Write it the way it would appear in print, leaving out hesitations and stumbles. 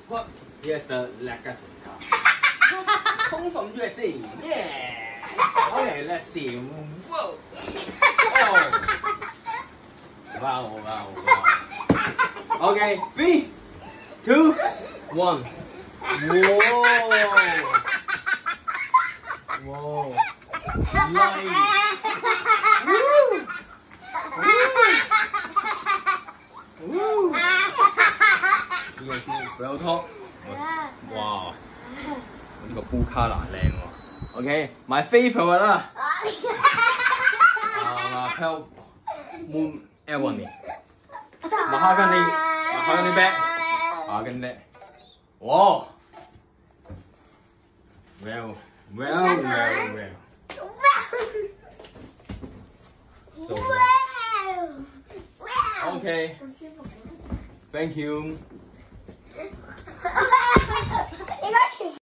What? Here's the Legator car. Come from USA. Yeah. Okay, let's see. Whoa. Oh. Wow, wow, wow. Okay, 3, 2, 1. Whoa. Whoa. Nice. Woo. Woo. Woo. You guys see Gotoh? Wow. 呢個布卡拿靚喎。Okay, my favorite 啦。Help moon Ebony. Mahogany back. Mahogany. Wow. Well. So well. Okay. Thank you.